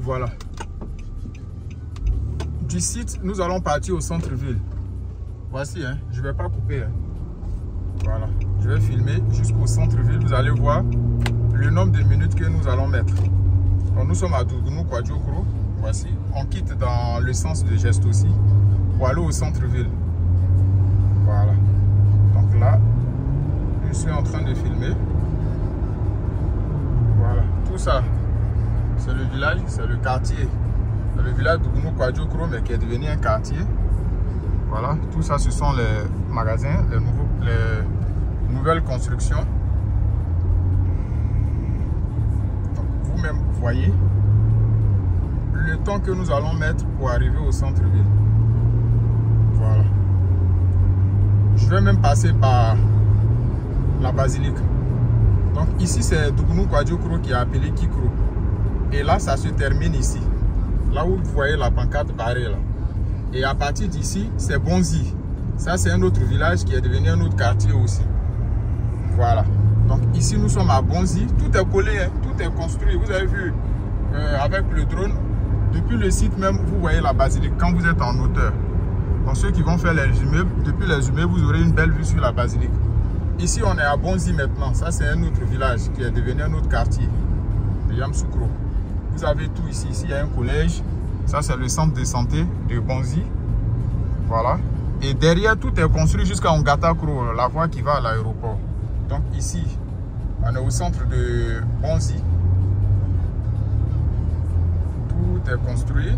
Voilà. Du site, nous allons partir au centre-ville. Voici, hein, je ne vais pas couper. Hein. Voilà, je vais filmer jusqu'au centre-ville. Vous allez voir le nombre de minutes que nous allons mettre. Donc, nous sommes à Dougounou, Kwadjokro. Voici, on quitte dans le sens de geste aussi pour aller au centre-ville. Voilà. Donc là, je suis en train de filmer. Voilà, tout ça, c'est le village, c'est le quartier. C'est le village Dougounou, Kwadjokro, mais qui est devenu un quartier. Voilà, tout ça, ce sont les magasins, les nouvelles constructions. Vous-même, vous voyez le temps que nous allons mettre pour arriver au centre-ville. Voilà. Je vais même passer par la basilique. Donc ici, c'est Dougounou Kwadjokro qui est appelé Kikro. Et là, ça se termine ici. Là où vous voyez la pancarte barrée là. Et à partir d'ici, c'est Bonzi. Ça, c'est un autre village qui est devenu un autre quartier aussi. Voilà. Donc ici, nous sommes à Bonzi. Tout est collé, hein. Tout est construit. Vous avez vu avec le drone, depuis le site même, vous voyez la basilique quand vous êtes en hauteur. Donc ceux qui vont faire les immeubles, depuis les immeubles, vous aurez une belle vue sur la basilique. Ici, on est à Bonzi maintenant. Ça, c'est un autre village qui est devenu un autre quartier de Yamsoukro. Vous avez tout ici. Ici, il y a un collège. Ça, c'est le centre de santé de Bonzi. Voilà. Et derrière, tout est construit jusqu'à Ongatakro, la voie qui va à l'aéroport. Donc ici, on est au centre de Bonzi. Tout est construit.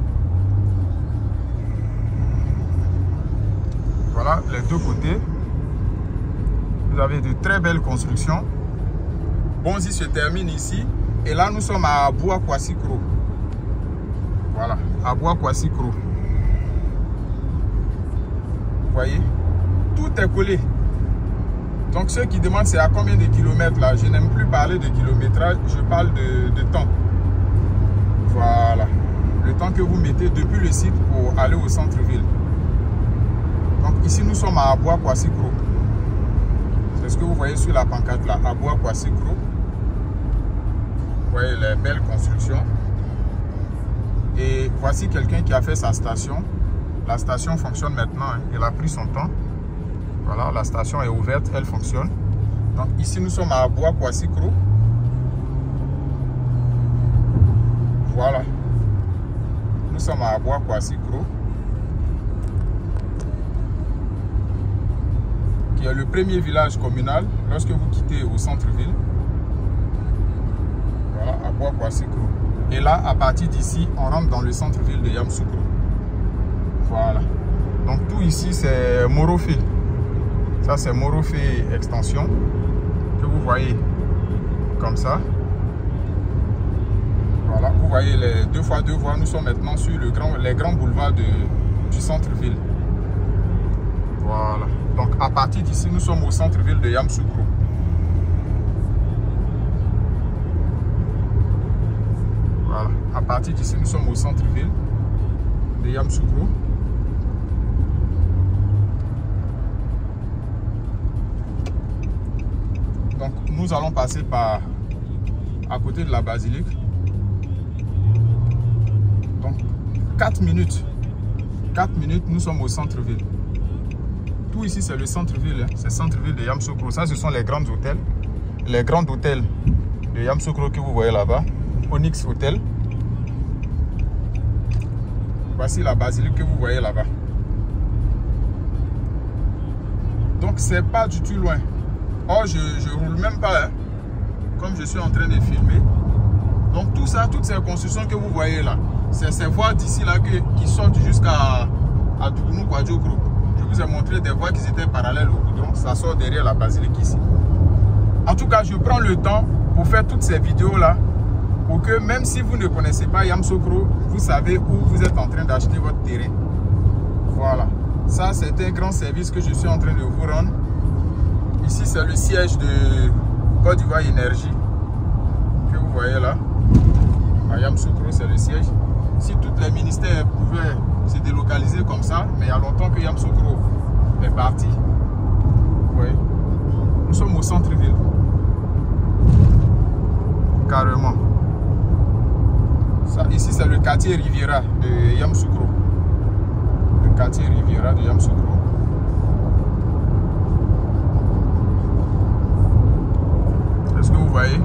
Voilà, les deux côtés. Vous avez de très belles constructions. Bonzi se termine ici. Et là, nous sommes à Aboua-Kwassikro. Voilà, Aboua-Kwassikro. Vous voyez, tout est collé. Donc ceux qui demandent c'est à combien de kilomètres là, je n'aime plus parler de kilométrage, je parle de temps. Voilà, le temps que vous mettez depuis le site pour aller au centre-ville. Donc ici nous sommes à Aboua-Kwassikro. C'est ce que vous voyez sur la pancarte là, Aboua-Kwassikro. Vous voyez les belles constructions. Et voici quelqu'un qui a fait sa station. La station fonctionne maintenant, hein. Elle a pris son temps. Voilà, la station est ouverte, elle fonctionne. Donc ici nous sommes à Aboua-Kwassikro. Voilà. Nous sommes à Aboua-Kwassikro, qui est le premier village communal lorsque vous quittez au centre-ville. Voilà, Aboua-Kwassikro. Et là, à partir d'ici, on rentre dans le centre-ville de Yamsoukro. Voilà. Donc tout ici, c'est Morofé. Ça, c'est Morofé Extension, que vous voyez comme ça. Voilà, vous voyez les 2x2 voies. Nous sommes maintenant sur les grands boulevards du centre-ville. Voilà. Donc à partir d'ici, nous sommes au centre-ville de Yamsoukro. Voilà. À partir d'ici, nous sommes au centre-ville de Yamsoukro. Donc nous allons passer par à côté de la basilique. Donc 4 minutes. 4 minutes, nous sommes au centre-ville. Tout ici, c'est le centre-ville. Hein. C'est le centre-ville de Yamsoukro. Ça, ce sont les grands hôtels. Les grands hôtels de Yamsoukro que vous voyez là-bas. Onyx Hotel. Voici la basilique que vous voyez là-bas. Donc, c'est pas du tout loin. Oh, je roule même pas, hein, comme je suis en train de filmer. Donc tout ça, toutes ces constructions que vous voyez là, c'est ces voies d'ici là qui sortent jusqu'à Dougounou Kwadjokro. Je vous ai montré des voies qui étaient parallèles au goudron. Ça sort derrière la basilique ici. En tout cas, je prends le temps pour faire toutes ces vidéos là, pour que même si vous ne connaissez pas Yamsoukro, vous savez où vous êtes en train d'acheter votre terrain. Voilà. Ça, c'est un grand service que je suis en train de vous rendre. Ici, c'est le siège de Côte d'Ivoire Énergie que vous voyez là. À Yamsoukro, c'est le siège. Si tous les ministères pouvaient se délocaliser comme ça, mais il y a longtemps que Yamsoukro est parti. Vous voyez, nous sommes au centre-ville. Carrément. Ça, ici, quartier Riviera de Yamoussoukro. Le quartier Riviera de Yamoussoukro. Est-ce que vous voyez?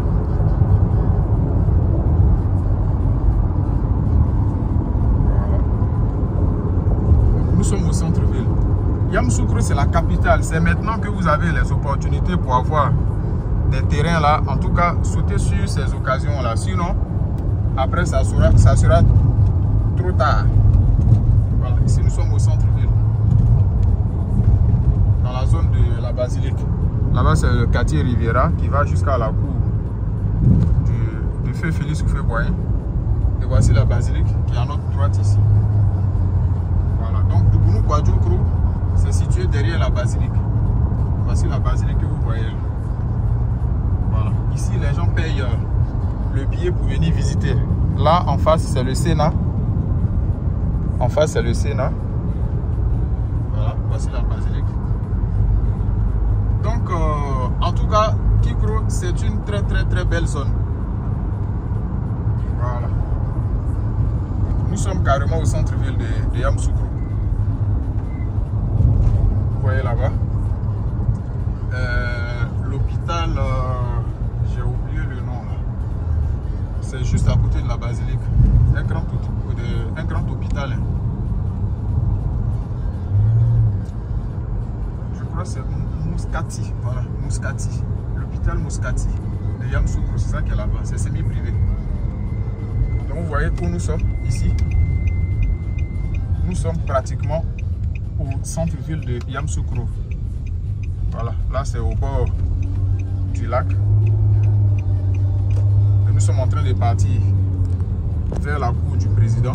Voilà. Nous sommes au centre-ville. Yamoussoukro, c'est la capitale. C'est maintenant que vous avez les opportunités pour avoir des terrains là. En tout cas, sautez sur ces occasions là. Sinon, après, ça sera trop tard. Voilà. Ici, nous sommes au centre-ville. Dans la zone de la basilique. Là-bas, c'est le quartier Riviera qui va jusqu'à la cour du feu Félix Houphouët-Boigny. Et voici la basilique qui est à notre droite ici. Voilà. Donc, Doubounou Kouadjoukro, c'est situé derrière la basilique. Voici la basilique que vous voyez là. Voilà. Ici, les gens payent le billet pour venir visiter. Là, en face, c'est le Sénat. En face, c'est le Sénat. Voilà. Voici la basilique. Donc, en tout cas, Kikro, c'est une très belle zone. Voilà. Nous sommes carrément au centre-ville de Yamoussoukro. Vous voyez là-bas. L'hôpital, j'ai oublié le nom là. C'est juste à côté de la basilique. Un grand hôpital. Hein. Je crois que c'est Mouskati. Voilà, Mouskati. L'hôpital Mouskati de Yamoussoukro, c'est ça qui est là-bas. C'est semi-privé. Donc vous voyez où nous sommes ici. Nous sommes pratiquement au centre-ville de Yamoussoukro. Voilà, là c'est au bord du lac. Et nous sommes en train de partir vers la cour du président.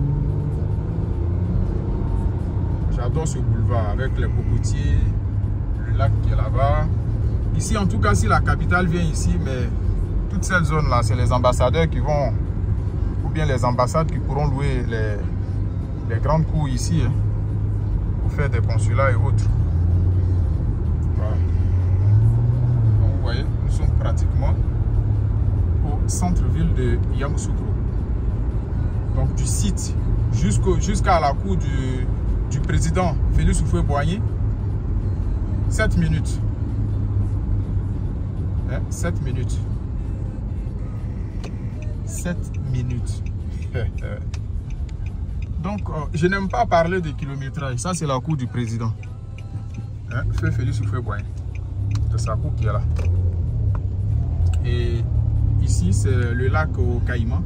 J'adore ce boulevard avec les cocotiers, le lac qui est là-bas. Ici, en tout cas, si la capitale vient ici, mais toute cette zone-là, c'est les ambassadeurs qui vont, ou bien les ambassades qui pourront louer les grandes cours ici, hein, pour faire des consulats et autres. Voilà. Donc, vous voyez, nous sommes pratiquement au centre-ville de Yamoussoukro. Donc, du site jusqu'à la cour du président Félix Houphouët-Boigny, 7 minutes. 7 minutes. 7 minutes. Donc, je n'aime pas parler de kilométrage. Ça, c'est la cour du président. Feu Félix Houphouët-Boigny. C'est sa cour qui est là. Et ici, c'est le lac au Caïman.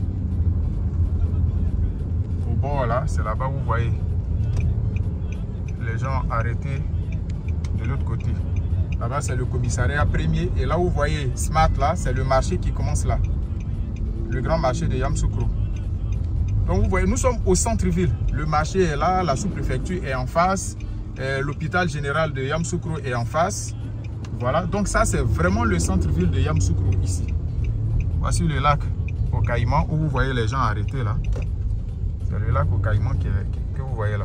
Au bord là, c'est là-bas où vous voyez les gens arrêtés de l'autre côté. Là-bas, c'est le commissariat premier. Et là où vous voyez Smart, là, c'est le marché qui commence là. Le grand marché de Yamoussoukro. Donc, vous voyez, nous sommes au centre-ville. Le marché est là, la sous-préfecture est en face. L'hôpital général de Yamoussoukro est en face. Voilà. Donc, ça, c'est vraiment le centre-ville de Yamoussoukro ici. Voici le lac au Caïman où vous voyez les gens arrêtés là. C'est le lac au Caïman que vous voyez là.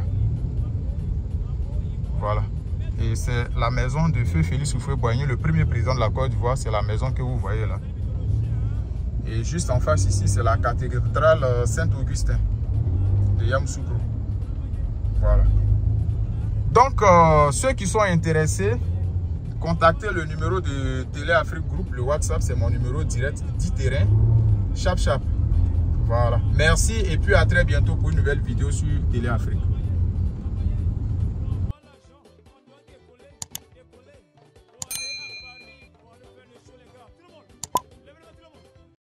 Voilà. Et c'est la maison de feu Félix Houphouët-Boigny, le premier président de la Côte d'Ivoire. C'est la maison que vous voyez là. Et juste en face ici, c'est la cathédrale Saint-Augustin de Yamoussoukro. Voilà. Donc, ceux qui sont intéressés, contactez le numéro de Télé Afrique Group. Le WhatsApp, c'est mon numéro direct, 10 terrains. Chap. Voilà. Merci et puis à très bientôt pour une nouvelle vidéo sur Télé Afrique.